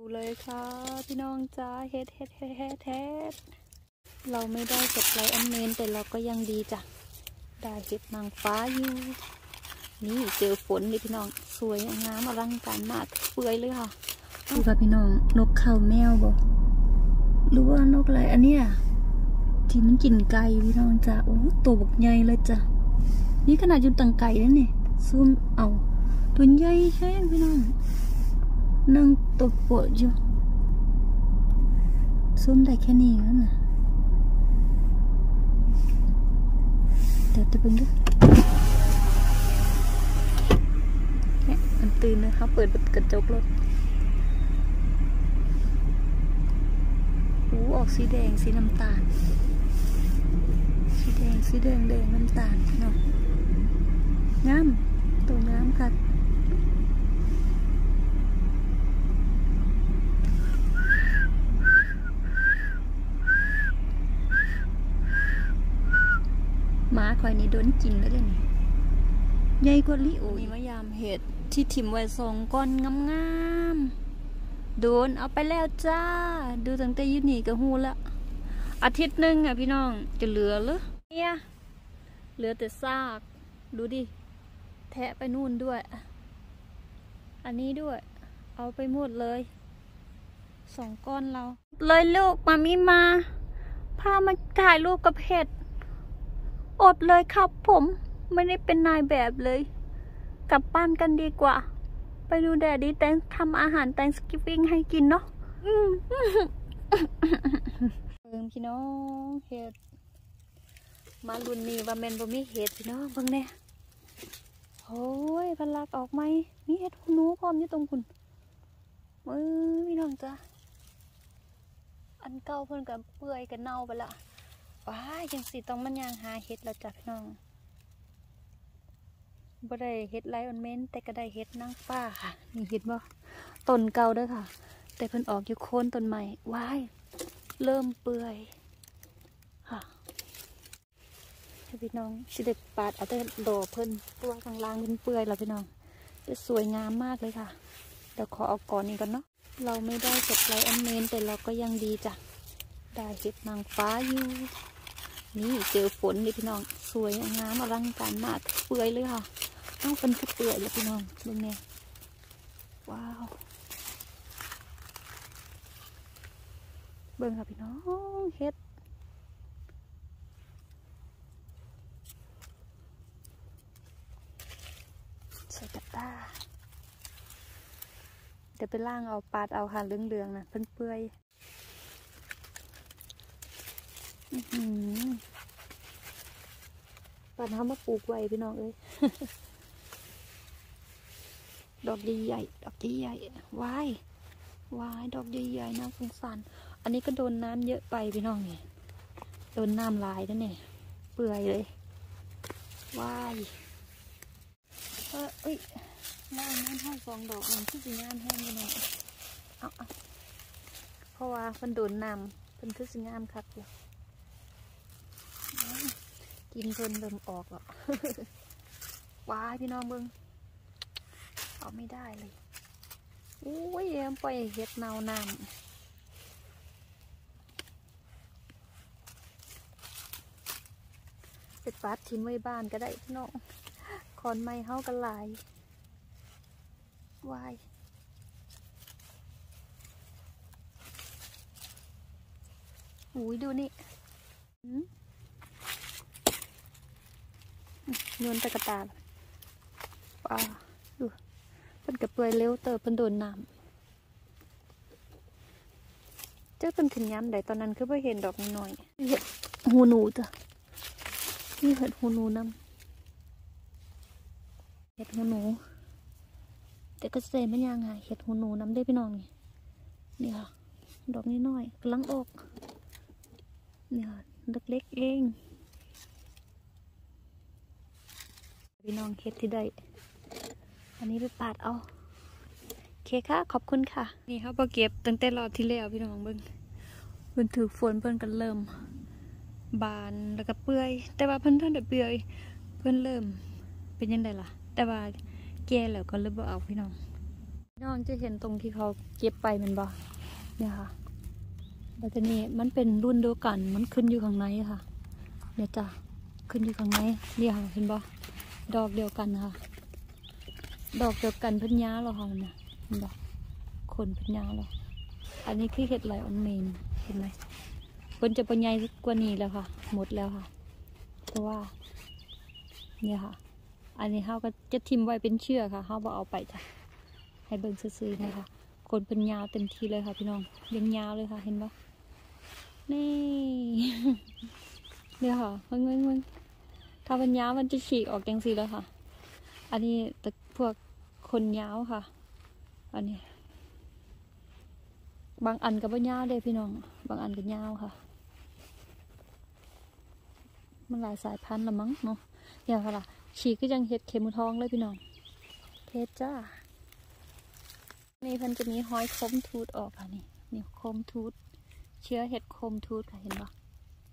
เลยค่ะพี่น้องจ้าเฮ็ดเราไม่ได้เก็บไรอันเมนแต่เราก็ยังดีจ้ะได้เห็ดนางฟ้าอยู่นี่เจอฝนเลยพี่น้องสวยงามอลังการมากเปื่อยเลยค่ะดูค่ะพี่น้องนกเขาแมวบอกหรือว่านกอะไรอันเนี้ยที่มันกินไก่พี่น้องจ้าโอ้ตัวบกใหญ่เลยจ้ะนี่ขนาดอยู่ตังไก่แล้วเนี่ยซูมเอาตัวใหญ่แค่พี่น้องนั่งตบปวดอยู่ซูมได้แค่นี้แล้วนะเดี๋ยวจะเป็นด้วยเนี่ยมันตื่นนะคะเปิดกระจกรถออกสีแดงสีน้ำตาลสีแดงน้ำตาลเนาะงามตัวงามค่ะหมาคอยนี่โดนกินแล้วเลยนี่ใหญ่กว่าลิโอนี่มายามเห็ดที่ถิ่มไว้2 ก้อนงามๆโดนเอาไปแล้วจ้าดูตั้งแต่ยืนนี่ก็หูละอาทิตย์หนึ่งอ่ะพี่น้องจะเหลือหรือเนี่ยเหลือแต่ซากดูดิแทะไปนู่นด้วยอันนี้ด้วยเอาไปหมดเลย2 ก้อนเราเลยลูกมามิมาพามาถ่ายรูปกับเห็ดอดเลยครับผมไม่ได้เป็นนายแบบเลยกลับบ้านกันดีกว่าไปดูแดดดีแต่ทำอาหาร Thanksgiving ให้กินเนาะพี่น้องเห็ดมารุ่นนี้ว่าแมนบ่มีเห็ดพี่น้องเบิ่งเนี่ยโอ้ยพันลักออกไหมมีเห็ดหูหนูพร้อมอยู่ตรงคุณพี่น้องจ้ะอันเก่าเพิ่นกับเปื่อยกับเน่าไปละว้ายังสิต้องมันยางหาเห็ดแล้วจ้ะพี่น้องบ่ได้เห็ดไลออนเมนแต่ก็ได้เห็ดนางฟ้าค่ะนี่เห็ดบ่ต้นเก่าเด้อค่ะแต่เพิ่นออกอยู่โคนต้นใหม่ว้ายเริ่มเปื่อยค่ะพี่น้องสิเด็ดปาดเอาแต่ดอกเพิ่นตัวข้างล่างเพิ่นเปื่อยแล้วพี่น้องจะสวยงามมากเลยค่ะเดี๋ยวขอเอาก่อนนี้ก่อนเนาะเราไม่ได้เก็บไรอันเมนแต่เราก็ยังดีจ้ะได้เห็ดนางฟ้าอยู่นี่เจอฝนเลยพี่น้องสวยงามอลังการมากเปื่อยเลยค่ะต้องเป็นเปื่อยเลยพี่น้องดูเนี่ยว้าวเบิ่งค่ะพี่น้องเห็ดใส่กระตาเดี๋ยวไปล่างเอาปาดเอาค่ะเหลืองๆนะเปื่อยปาดเขามาปลูกไว้พี่น้องเอ้ย ดอกใหญ่ๆดอกใหญ่ๆวายดอกใหญ่ๆน่าสงสารอันนี้ก็โดนน้ำเยอะไปพี่น้องเนี่ยโดนน้ำลายแล้วเนี่ยเปื่อยเลยวายเอ้ยน้ำห้อง2 ดอกมันคือสีงามแห้งพี่น้องเอาเพราะว่ามันโดนน้ำเป็นคือสีงามคักอยู่กินเพลินเริ่มออกแล้ว ว้ายพี่น้องเบิ้งเอาไม่ได้เลยอุ้ยปล่อยเห็ดเนาน้ำเป็ดปัดทิ้งไว้บ้านก็ได้พี่น้องคอนไม้เฮากันหลายวายอุ้ยดูนี่โยนตะกะตาป้าดูเพิ่นกระเปื่อยเร็วเติบเพิ่นโดนน้ำเจ้าเพิ่นขึ้นย้ำได้ตอนนั้นคือเพิ่งเห็นดอกน้อยเห็ดหูหนูจ้ะนี่เห็ดหูหนูน้ำเห็ดหูหนูแต่ก็เซ่ไม่ยังค่ะเห็ดหูหนูน้ำได้พี่น้องนี่ค่ะดอกน้อยๆกำลังออกนี่ค่ะเล็กๆเองพี่น้องเห็ดที่ได้อันนี้ไปปาดเอาโอเคค่ะขอบคุณค่ะนี่เขาพอเก็บตั้งแต่รอบที่แล้วพี่น้องเบิ่งเพิ่นถือฝนเพิ่นกันเริ่มบานแล้วก็เปื่อยแต่ว่าเพิ่นท่านได้เปื่อยเพิ่นเริ่มเป็นยังไงล่ะแต่ว่าแก่แล้วก็เลยบ่เอาพี่น้องน้องจะเห็นตรงที่เขาเก็บไปมันบ่เนี่ยค่ะแต่ทีนี้มันเป็นรุ่นเดียวกันมันขึ้นอยู่ข้างในค่ะเนี่ยจ้ะขึ้นอยู่ข้างในเนี่ยค่ะเห็นบ่ดอกเดียวกันค่ะดอกเดียวกันเพิ่นย้าหรอค่ะมันนะเห็นบ่คนเพิ่นย้าหรออันนี้คือเห็ดไหลออนเมนเห็นไหมเพิ่นจะเป็นใหญ่กว่านี้แล้วค่ะหมดแล้วค่ะเพราะว่าเนี่ยค่ะอันนี้เขาก็จะทิมไว้เป็นเชือกค่ะเขาบอกเอาไปจ้ะให้เบิ่งซื่อๆนะคะคนเป็นยาวเต็มทีเลยค่ะพี่น้องยังยาวเลยค่ะเห็นปะนี่ เนี่ยค่ะมึงถ้าเป็นยาวมันจะฉีกออกจังสีแล้วค่ะอันนี้แต่พวกคนยาวค่ะอันนี้บางอันก็บ่ยาวเด้พี่น้องบางอันก็ยาวค่ะมันหลายสายพันธุ์ละมั้งเนาะเนี่ยค่ะล่ะฉีกก็ยังเห็ดเข็มทองเลยพี่น้องเทศจ้านี่เพิ่นจะมีห้อยคมทูดออกค่ะนี่คมทูดเชื้อเห็ดคมทูดค่ะเห็นปะ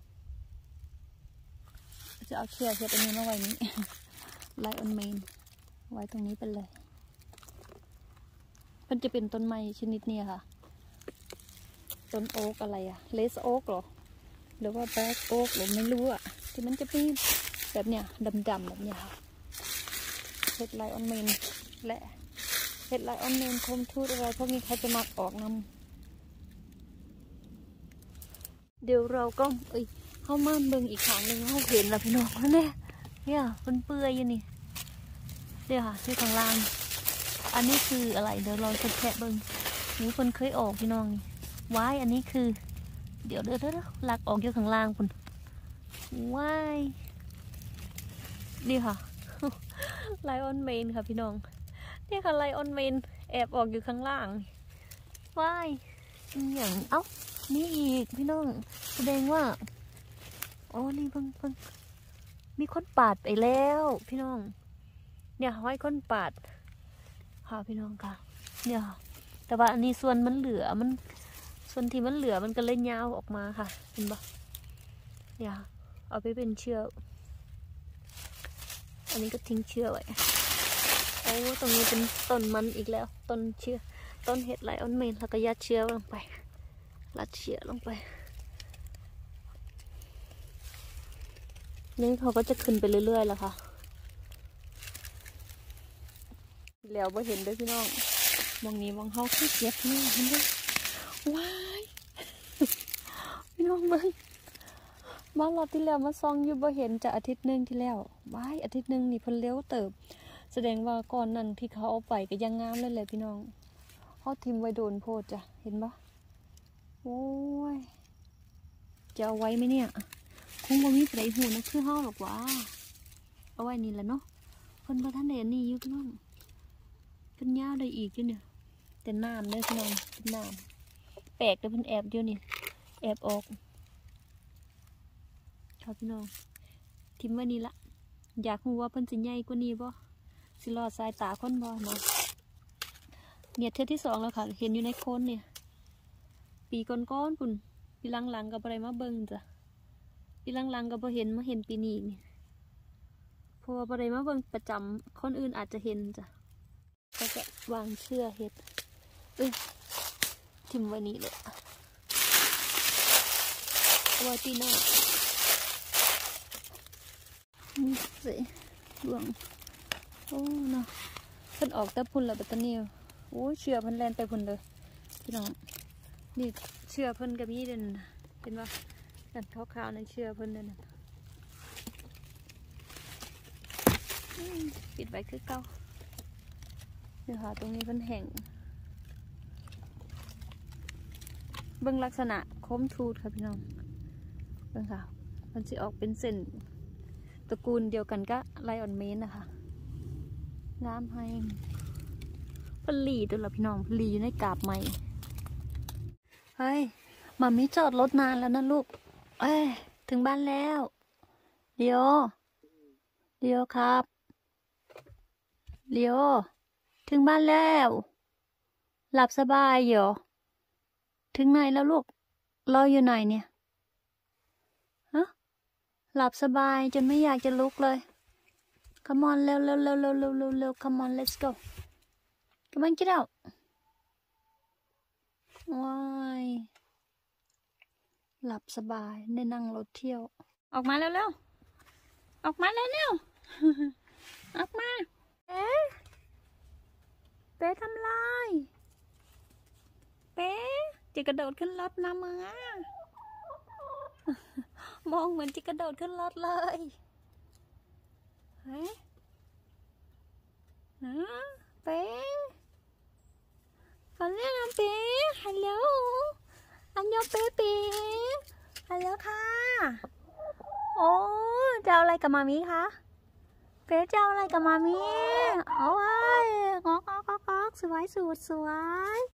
จะเอาเชื้อเห็ดอันนี้มาไว้นี้ ไลออนเมนไว้ตรงนี้ไปเลยมันจะเป็นต้นไม้ชนิดนี้ค่ะต้นโอ๊กอะไรอะเลสโอ๊กหรอหรือว่าแบล็กโอ๊กหรือไม่รู้อะที่มันจะมีแบบเนี้ยดำๆแบบเนี้ยค่ะเห็ดไลออนเมนและเห็ดไลออนเมนคมทูดอะไรพวกนี้เขาจะมักออกนำเดี๋ยวเราก็เข้ามาเบิ่งอีกครั้งหนึ่งเขาเห็นแล้วพี่น้องเนี่ยมันเปื่อยอยู่นี่เดี๋ยวค่ะที่ข้างล่างอันนี้คืออะไรเดี๋ยวเราจะแคะเบิ่งนี่คนเคยออกพี่น้องนี่ว้ายอันนี้คือเดี๋ยวลักออกอยู่ข้างล่างคุณว้ายนี่ค่ะ ไลออนเมนค่ะพี่น้องนี่ค่ะไลออนเมนแอบออกอยู่ข้างล่างว้ายอย่างนี่อีกพี่น้องแสดงว่าอ๋อนี่เพิ่งมีคนปาดไปแล้วพี่น้องเนี่ยห้อยคนปาดค่ะพี่น้องค่ะเนี่ยแต่ว่าอันนี้ส่วนมันเหลือส่วนที่มันเหลือมันก็เลยยาวออกมาค่ะเห็นปะเนี่ยเอาไปเป็นเชือกอันนี้ก็ทิ้งเชือกไว้โอ้ตรงนี้เป็นต้นมันอีกแล้วต้นเชือกต้นเห็ดไลออนเมนแล้วก็ยัดเชือกลงไปรัดเชือกลงไปนี่เขาก็จะขึ้นไปเรื่อยๆแล้วค่ะแล้วบ่เห็นด้วยพี่น้องมองนี้มองเขาคือเก็บนี่เห็นไหมว้ายพี่น้องเบิ้งบ้านเราที่แล้วมาซองอยู่บ่เห็นจะอาทิตย์นึงที่แล้วว้ายอาทิตย์นึงนี่เพิ่นเลี้ยวเติบแสดงว่าก่อนนั้นที่เขาเอาไปก็ยังงามเลยแหละพี่น้องเขาทิมไว้โดนโพดจ้ะเห็นปะโอ้ยจะเอาไว้ไหมเนี่ยคงบ่มีใครหูนะคือเฮาหรอกว่าเอาไว้นี่แหละเนาะเพิ่นบ่ทันได้อันนี้อยู่พี่น้องเพิ่นยาวได้อีกอยู่เนี่ยแต่น้ำเด้อพี่น้องเป็นน้ำแปลกแต่เพิ่นแอบอยู่นี่แอบออกครับพี่น้องทิมไว้นี่ละอยากรู้ว่าเพิ่นสิใหญ่กว่านี้บ่สิรอดสายตาคนบ่เนาะเนี่ยเทื่อที่2แล้วค่ะเห็นอยู่ในโคนเนี่ยปีก่อนๆปุ่นปีหลังๆก็บ่ได้มาเบิ่งจ้ะปีหลังๆก็บ่เห็นมาเห็นปีนี้นี่เพราะว่าบ่ได้มาเบิ่งประจำคนอื่นอาจจะเห็นจ้ะก็จะวางเชือกเห็ดทิมไว้นี่เลยไว้ที่หน้านี่สิดวงโอ้เนาะเพิ่นออกแต่พุ่นละปัตตานีโอ้เชือกเพิ่นแล่นไปพุ่นเลยพี่น้องนี่เชือกเพิ่นกับพี่เด่นเห็นปะกันขาวๆในเชือกเพิ่นเด่นปิดไว้คือเก่าเดี๋ยวหาตรงนี้เพิ่นแห้งเบิ่งลักษณะคมทูดค่ะพี่น้องเบิ่งค่ะมันจะออกเป็นเส้นตระกูลเดียวกันก็ไลออนเมนนะคะงามให้พลีตัวละพี่น้องพลีอยู่ในกาบไม้เฮ้ยมามิจอดรถนานแล้วนะลูกถึงบ้านแล้วเดี๋ยวครับเดี๋ยวถึงบ้านแล้วหลับสบายเหรอถึงไหนแล้วลูกรออยู่ไหนเนี่ยฮะหลับสบายจนไม่อยากจะลุกเลย Come on เร็ว Come on let's go Come on get out หลับสบายได้นั่งรถเที่ยวออกมาเร็วๆออกมาเร็วๆออกมาเป๊ะทำลายเป๊ะจะกระโดดขึ้นรถนะมึงอ่ะมองเหมือนจะกระโดดขึ้นรถเลยเฮ้ยเป๊ะเขาเรียกเราเป๊ะฮัลโหลอันยองเป๊ะเป๊ะฮัลโหลค่ะโอ้จะเอาอะไรกับมามีคะเป๊ะจะเอาอะไรกับมามีโอ้ยงอกสวยสุดสวย